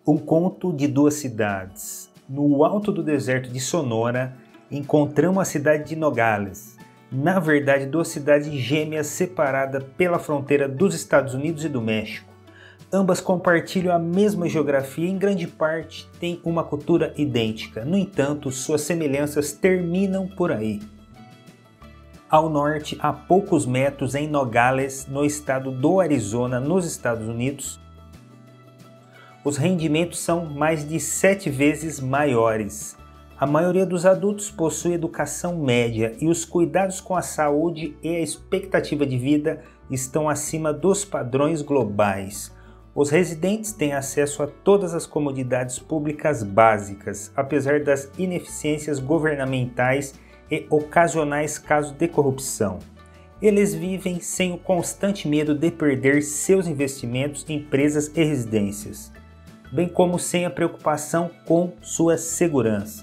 Um conto de duas cidades. No alto do deserto de Sonora, encontramos a cidade de Nogales. Na verdade, duas cidades gêmeas separadas pela fronteira dos Estados Unidos e do México. Ambas compartilham a mesma geografia e, em grande parte, têm uma cultura idêntica. No entanto, suas semelhanças terminam por aí. Ao norte, a poucos metros, em Nogales, no estado do Arizona, nos Estados Unidos, os rendimentos são mais de 7 vezes maiores. A maioria dos adultos possui educação média e os cuidados com a saúde e a expectativa de vida estão acima dos padrões globais. Os residentes têm acesso a todas as comodidades públicas básicas, apesar das ineficiências governamentais e ocasionais casos de corrupção. Eles vivem sem o constante medo de perder seus investimentos, empresas e residências, bem como sem a preocupação com sua segurança.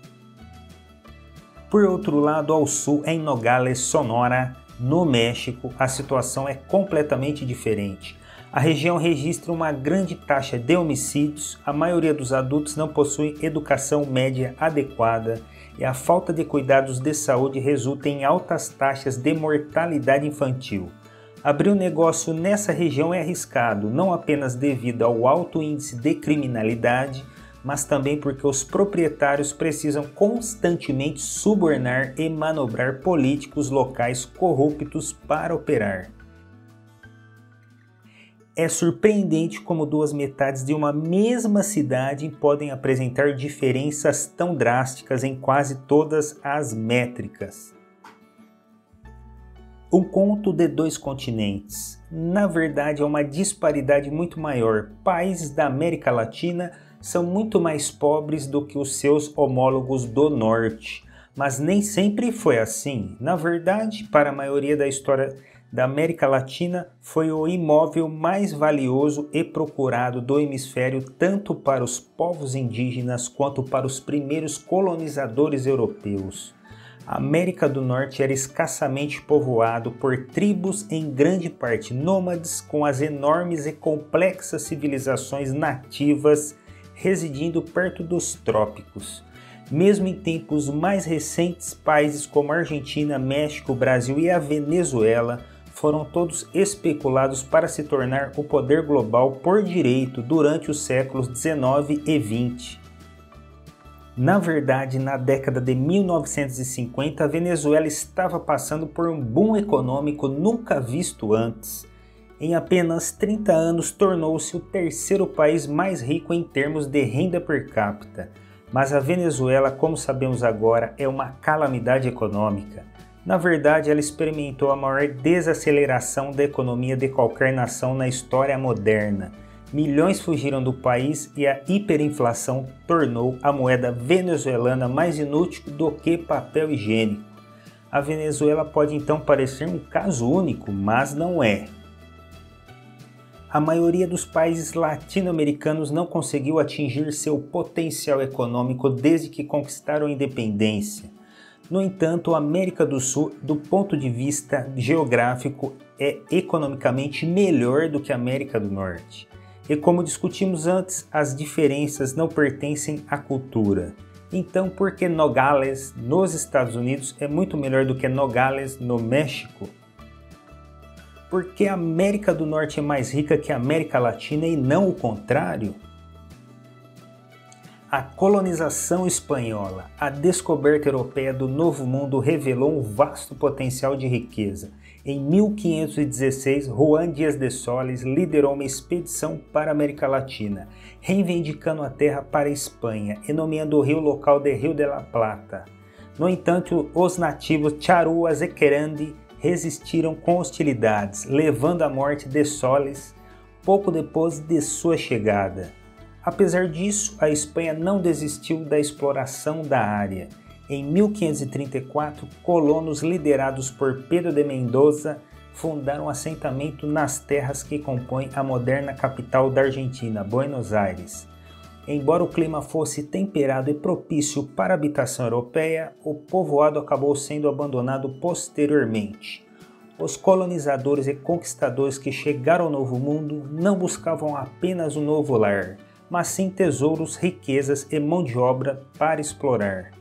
Por outro lado, ao sul, em Nogales, Sonora, no México, a situação é completamente diferente. A região registra uma grande taxa de homicídios, a maioria dos adultos não possui educação média adequada e a falta de cuidados de saúde resulta em altas taxas de mortalidade infantil. Abrir um negócio nessa região é arriscado, não apenas devido ao alto índice de criminalidade, mas também porque os proprietários precisam constantemente subornar e manobrar políticos locais corruptos para operar. É surpreendente como duas metades de uma mesma cidade podem apresentar diferenças tão drásticas em quase todas as métricas. Um conto de dois continentes. Na verdade, é uma disparidade muito maior. Países da América Latina são muito mais pobres do que os seus homólogos do Norte. Mas nem sempre foi assim. Na verdade, para a maioria da história da América Latina, foi o imóvel mais valioso e procurado do hemisfério tanto para os povos indígenas quanto para os primeiros colonizadores europeus. A América do Norte era escassamente povoado por tribos em grande parte nômades com as enormes e complexas civilizações nativas residindo perto dos trópicos. Mesmo em tempos mais recentes, países como a Argentina, México, Brasil e a Venezuela foram todos especulados para se tornar o poder global por direito durante os séculos 19 e 20. Na verdade, na década de 1950, a Venezuela estava passando por um boom econômico nunca visto antes. Em apenas 30 anos, tornou-se o terceiro país mais rico em termos de renda per capita. Mas a Venezuela, como sabemos agora, é uma calamidade econômica. Na verdade, ela experimentou a maior desaceleração da economia de qualquer nação na história moderna. Milhões fugiram do país e a hiperinflação tornou a moeda venezuelana mais inútil do que papel higiênico. A Venezuela pode então parecer um caso único, mas não é. A maioria dos países latino-americanos não conseguiu atingir seu potencial econômico desde que conquistaram a independência. No entanto, a América do Sul, do ponto de vista geográfico, é economicamente melhor do que a América do Norte. E como discutimos antes, as diferenças não pertencem à cultura. Então, por que Nogales, nos Estados Unidos, é muito melhor do que Nogales, no México? Porque a América do Norte é mais rica que a América Latina e não o contrário? A colonização espanhola, a descoberta europeia do Novo Mundo revelou um vasto potencial de riqueza. Em 1516, Juan Díaz de Solís liderou uma expedição para a América Latina, reivindicando a terra para a Espanha e nomeando o rio local de Rio de la Plata. No entanto, os nativos Charrúas e Querandi resistiram com hostilidades, levando à morte de Solís pouco depois de sua chegada. Apesar disso, a Espanha não desistiu da exploração da área. Em 1534, colonos liderados por Pedro de Mendoza fundaram um assentamento nas terras que compõem a moderna capital da Argentina, Buenos Aires. Embora o clima fosse temperado e propício para a habitação europeia, o povoado acabou sendo abandonado posteriormente. Os colonizadores e conquistadores que chegaram ao Novo Mundo não buscavam apenas um novo lar, mas sim tesouros, riquezas e mão de obra para explorar.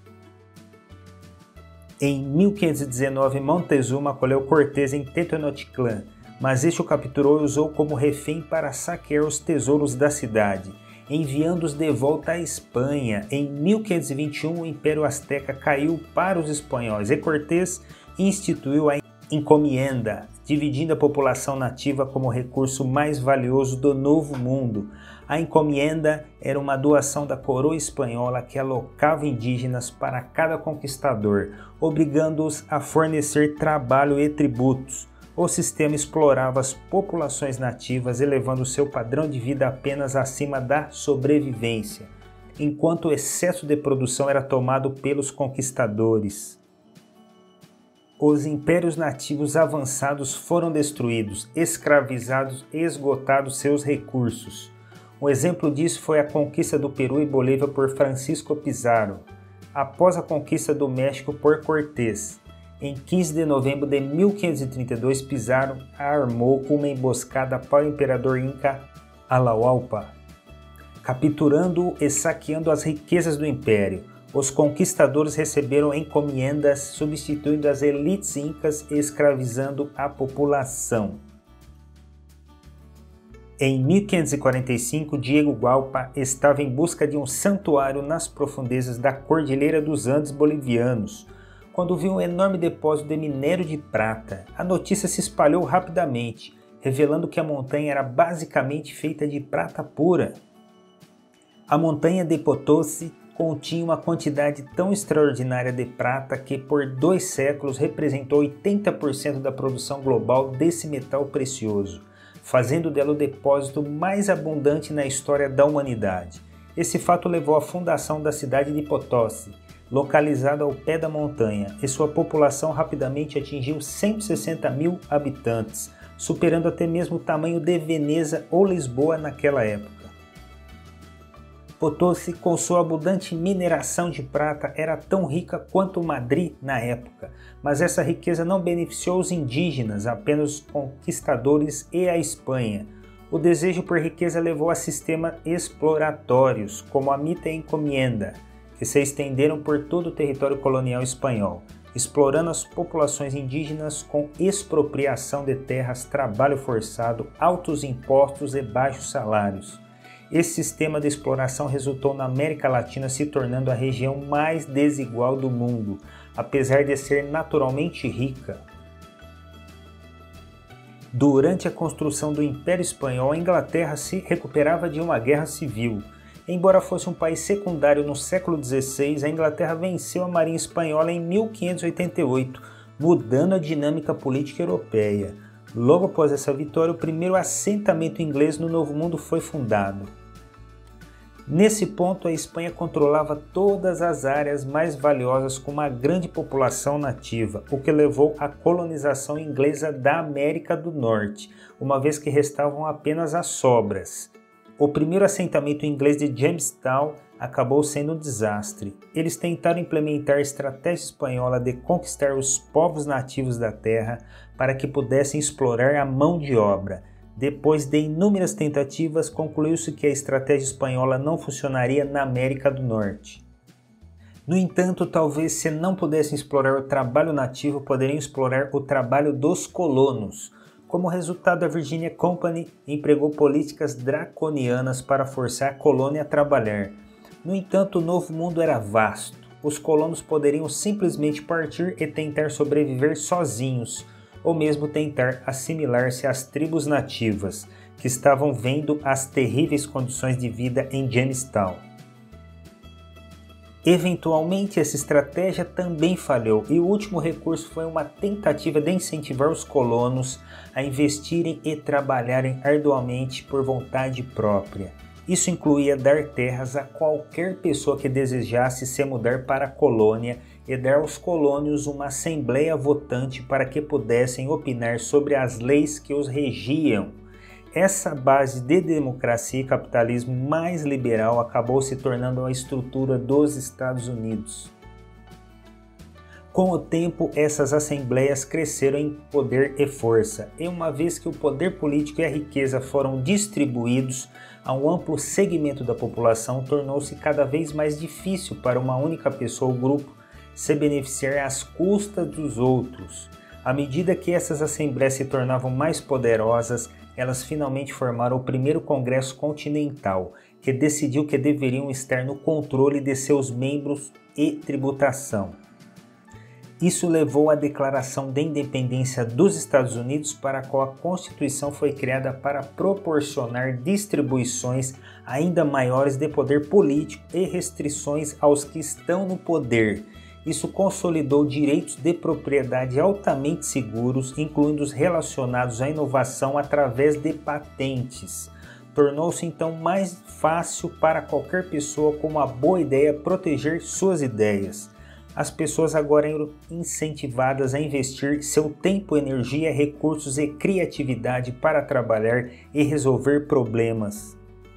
Em 1519, Montezuma acolheu Cortés em Tenochtitlan, mas este o capturou e usou como refém para saquear os tesouros da cidade, enviando-os de volta à Espanha. Em 1521, o Império Azteca caiu para os espanhóis e Cortés instituiu a encomienda, dividindo a população nativa como recurso mais valioso do Novo Mundo. A encomienda era uma doação da coroa espanhola que alocava indígenas para cada conquistador, obrigando-os a fornecer trabalho e tributos. O sistema explorava as populações nativas, elevando seu padrão de vida apenas acima da sobrevivência, enquanto o excesso de produção era tomado pelos conquistadores. Os impérios nativos avançados foram destruídos, escravizados e esgotados seus recursos. Um exemplo disso foi a conquista do Peru e Bolívia por Francisco Pizarro, após a conquista do México por Cortés. Em 15 de novembro de 1532, Pizarro armou uma emboscada para o imperador Inca Atahualpa, capturando-o e saqueando as riquezas do império. Os conquistadores receberam encomiendas, substituindo as elites incas e escravizando a população. Em 1545, Diego Gualpa estava em busca de um santuário nas profundezas da Cordilheira dos Andes bolivianos, quando viu um enorme depósito de minério de prata. A notícia se espalhou rapidamente, revelando que a montanha era basicamente feita de prata pura. A montanha de Potosí continha uma quantidade tão extraordinária de prata que por 2 séculos representou 80% da produção global desse metal precioso, fazendo dela o depósito mais abundante na história da humanidade. Esse fato levou à fundação da cidade de Potosí, localizada ao pé da montanha, e sua população rapidamente atingiu 160 mil habitantes, superando até mesmo o tamanho de Veneza ou Lisboa naquela época. Potosí, com sua abundante mineração de prata, era tão rica quanto Madrid na época, mas essa riqueza não beneficiou os indígenas, apenas os conquistadores e a Espanha. O desejo por riqueza levou a sistemas exploratórios, como a mita e encomienda, que se estenderam por todo o território colonial espanhol, explorando as populações indígenas com expropriação de terras, trabalho forçado, altos impostos e baixos salários. Esse sistema de exploração resultou na América Latina se tornando a região mais desigual do mundo, apesar de ser naturalmente rica. Durante a construção do Império Espanhol, a Inglaterra se recuperava de uma guerra civil. Embora fosse um país secundário no século XVI, a Inglaterra venceu a Marinha Espanhola em 1588, mudando a dinâmica política europeia. Logo após essa vitória, o primeiro assentamento inglês no Novo Mundo foi fundado. Nesse ponto, a Espanha controlava todas as áreas mais valiosas com uma grande população nativa, o que levou à colonização inglesa da América do Norte, uma vez que restavam apenas as sobras. O primeiro assentamento inglês de Jamestown acabou sendo um desastre. Eles tentaram implementar a estratégia espanhola de conquistar os povos nativos da terra para que pudessem explorar a mão de obra. Depois de inúmeras tentativas, concluiu-se que a estratégia espanhola não funcionaria na América do Norte. No entanto, talvez se não pudessem explorar o trabalho nativo, poderiam explorar o trabalho dos colonos. Como resultado, a Virginia Company empregou políticas draconianas para forçar a colônia a trabalhar. No entanto, o Novo Mundo era vasto. Os colonos poderiam simplesmente partir e tentar sobreviver sozinhos, ou mesmo tentar assimilar-se às tribos nativas, que estavam vendo as terríveis condições de vida em Jamestown. Eventualmente, essa estratégia também falhou e o último recurso foi uma tentativa de incentivar os colonos a investirem e trabalharem arduamente por vontade própria. Isso incluía dar terras a qualquer pessoa que desejasse se mudar para a colônia e dar aos colônios uma assembleia votante para que pudessem opinar sobre as leis que os regiam. Essa base de democracia e capitalismo mais liberal acabou se tornando a estrutura dos Estados Unidos. Com o tempo, essas assembleias cresceram em poder e força, e uma vez que o poder político e a riqueza foram distribuídos, a um amplo segmento da população, tornou-se cada vez mais difícil para uma única pessoa ou grupo se beneficiar às custas dos outros. À medida que essas assembleias se tornavam mais poderosas, elas finalmente formaram o primeiro Congresso Continental, que decidiu que deveriam estar no controle de seus membros e tributação. Isso levou à Declaração de Independência dos Estados Unidos, para a qual a Constituição foi criada para proporcionar distribuições ainda maiores de poder político e restrições aos que estão no poder. Isso consolidou direitos de propriedade altamente seguros, incluindo os relacionados à inovação através de patentes. Tornou-se então mais fácil para qualquer pessoa com uma boa ideia proteger suas ideias. As pessoas agora eram incentivadas a investir seu tempo, energia, recursos e criatividade para trabalhar e resolver problemas.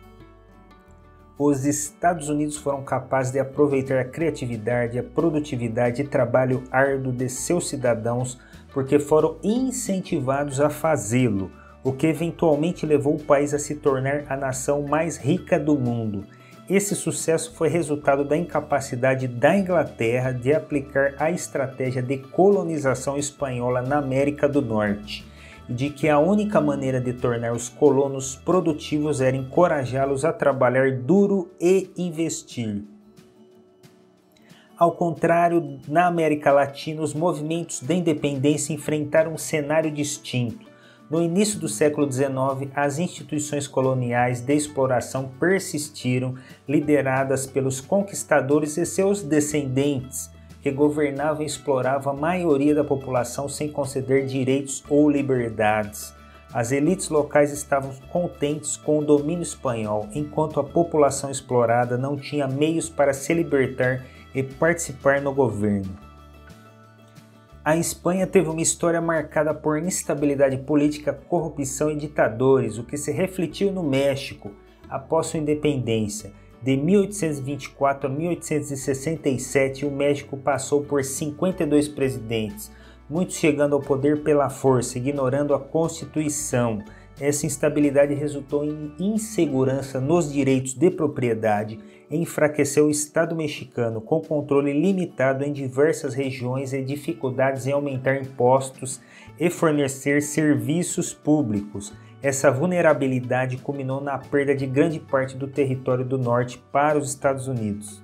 Os Estados Unidos foram capazes de aproveitar a criatividade, a produtividade e trabalho árduo de seus cidadãos porque foram incentivados a fazê-lo, o que eventualmente levou o país a se tornar a nação mais rica do mundo. Esse sucesso foi resultado da incapacidade da Inglaterra de aplicar a estratégia de colonização espanhola na América do Norte, e de que a única maneira de tornar os colonos produtivos era encorajá-los a trabalhar duro e investir. Ao contrário, na América Latina, os movimentos de independência enfrentaram um cenário distinto. No início do século XIX, as instituições coloniais de exploração persistiram, lideradas pelos conquistadores e seus descendentes, que governavam e exploravam a maioria da população sem conceder direitos ou liberdades. As elites locais estavam contentes com o domínio espanhol, enquanto a população explorada não tinha meios para se libertar e participar no governo. A Espanha teve uma história marcada por instabilidade política, corrupção e ditadores, o que se refletiu no México após sua independência. De 1824 a 1867, o México passou por 52 presidentes, muitos chegando ao poder pela força, ignorando a Constituição. Essa instabilidade resultou em insegurança nos direitos de propriedade e enfraqueceu o Estado mexicano, com controle limitado em diversas regiões e dificuldades em aumentar impostos e fornecer serviços públicos. Essa vulnerabilidade culminou na perda de grande parte do território do norte para os Estados Unidos.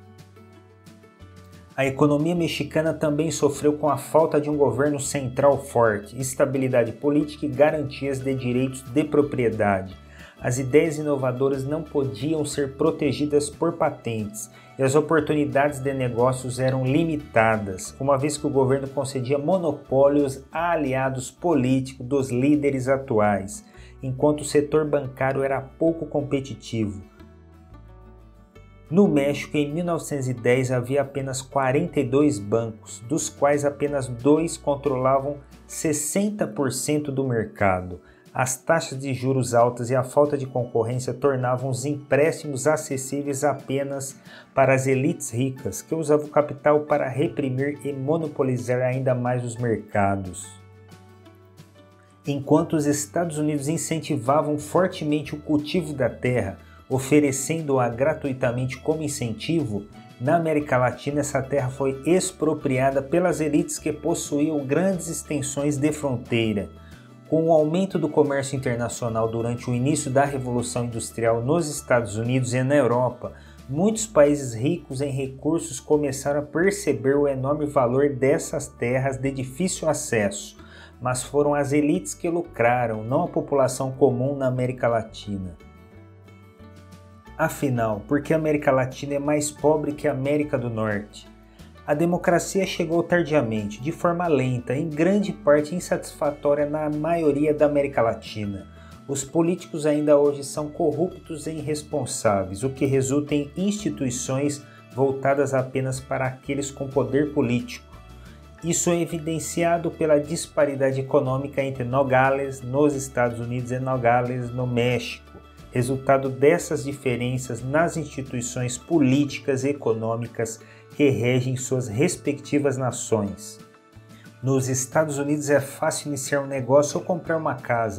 A economia mexicana também sofreu com a falta de um governo central forte, estabilidade política e garantias de direitos de propriedade. As ideias inovadoras não podiam ser protegidas por patentes e as oportunidades de negócios eram limitadas, uma vez que o governo concedia monopólios a aliados políticos dos líderes atuais, enquanto o setor bancário era pouco competitivo. No México, em 1910, havia apenas 42 bancos, dos quais apenas 2 controlavam 60% do mercado. As taxas de juros altas e a falta de concorrência tornavam os empréstimos acessíveis apenas para as elites ricas, que usavam o capital para reprimir e monopolizar ainda mais os mercados. Enquanto os Estados Unidos incentivavam fortemente o cultivo da terra, oferecendo-a gratuitamente como incentivo, na América Latina essa terra foi expropriada pelas elites que possuíam grandes extensões de fronteira. Com o aumento do comércio internacional durante o início da Revolução Industrial nos Estados Unidos e na Europa, muitos países ricos em recursos começaram a perceber o enorme valor dessas terras de difícil acesso, mas foram as elites que lucraram, não a população comum na América Latina. Afinal, por que a América Latina é mais pobre que a América do Norte? A democracia chegou tardiamente, de forma lenta, em grande parte insatisfatória na maioria da América Latina. Os políticos ainda hoje são corruptos e irresponsáveis, o que resulta em instituições voltadas apenas para aqueles com poder político. Isso é evidenciado pela disparidade econômica entre Nogales, nos Estados Unidos, e Nogales, no México. Resultado dessas diferenças nas instituições políticas e econômicas que regem suas respectivas nações. Nos Estados Unidos é fácil iniciar um negócio ou comprar uma casa,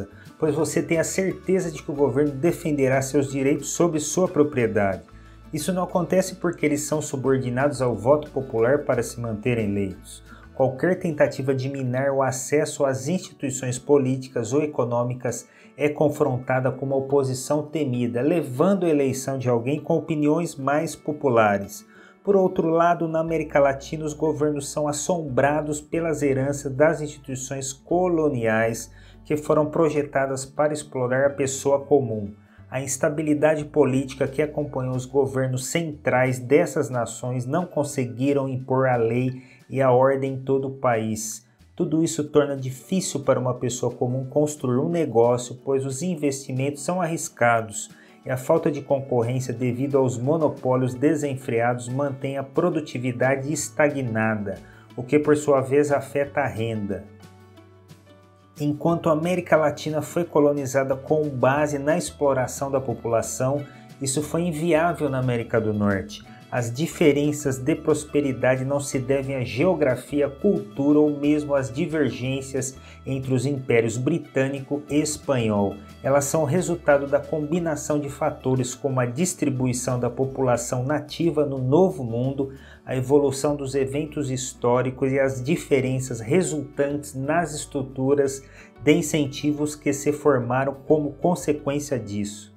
pois você tem a certeza de que o governo defenderá seus direitos sobre sua propriedade. Isso não acontece porque eles são subordinados ao voto popular para se manterem eleitos. Qualquer tentativa de minar o acesso às instituições políticas ou econômicas é confrontada com uma oposição temida, levando a eleição de alguém com opiniões mais populares. Por outro lado, na América Latina, os governos são assombrados pelas heranças das instituições coloniais que foram projetadas para explorar a pessoa comum. A instabilidade política que acompanhou os governos centrais dessas nações não conseguiram impor a lei e a ordem em todo o país. Tudo isso torna difícil para uma pessoa comum construir um negócio, pois os investimentos são arriscados e a falta de concorrência devido aos monopólios desenfreados mantém a produtividade estagnada, o que por sua vez afeta a renda. Enquanto a América Latina foi colonizada com base na exploração da população, isso foi inviável na América do Norte. As diferenças de prosperidade não se devem à geografia, cultura ou mesmo às divergências entre os impérios britânico e espanhol. Elas são resultado da combinação de fatores como a distribuição da população nativa no Novo Mundo, a evolução dos eventos históricos e as diferenças resultantes nas estruturas de incentivos que se formaram como consequência disso.